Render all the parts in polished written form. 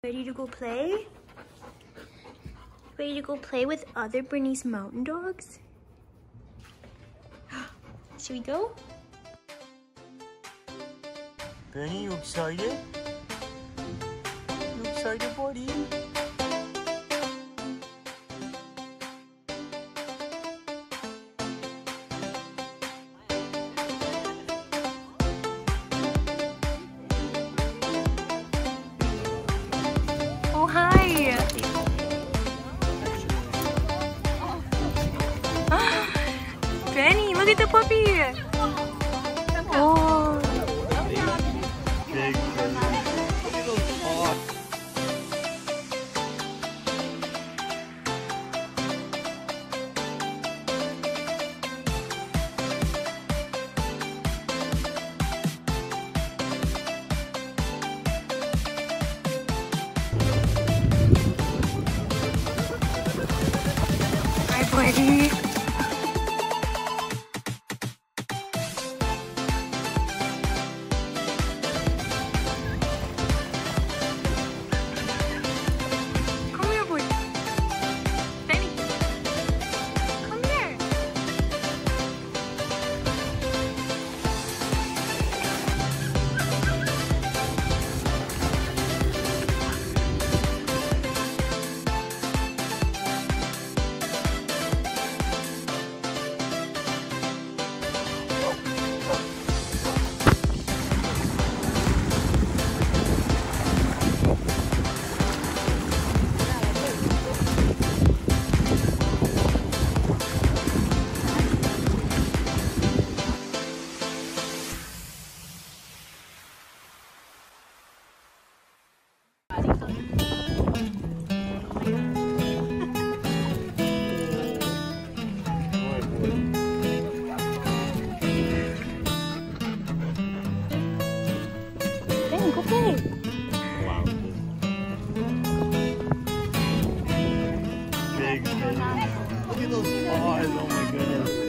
Ready to go play? Ready to go play with other Bernese mountain dogs? Should we go? Bernie, you excited? You excited, buddy? Oh, hi! Benny, look at the puppy! Oh! Big Hi, buddy! Come here, boy. Benny. Come here. Benny, go play. Wow. Big. Look at those paws. Oh my goodness.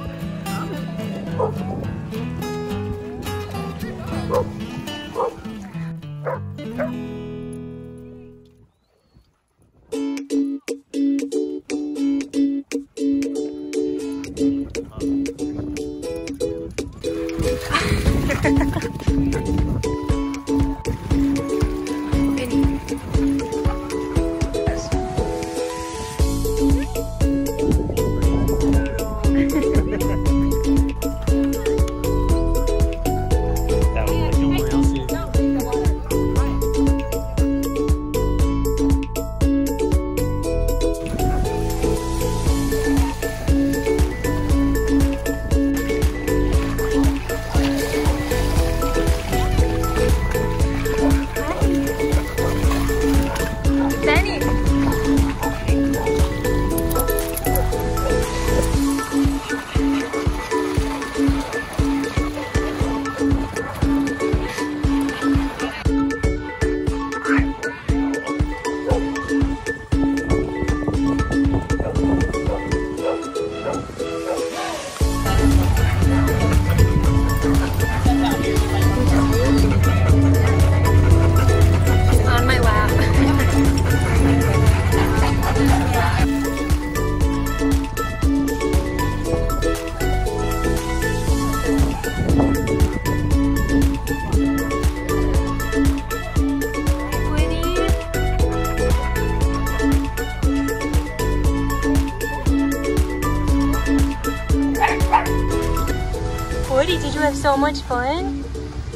Woody, did you have so much fun?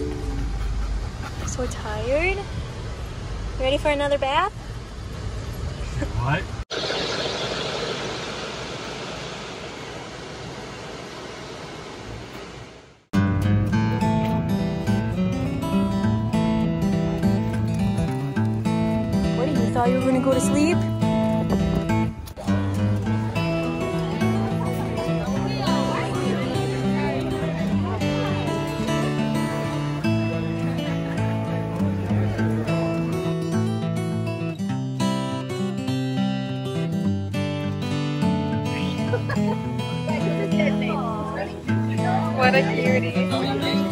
So tired? You ready for another bath? What? Woody, you thought you were gonna go to sleep? What a cutie.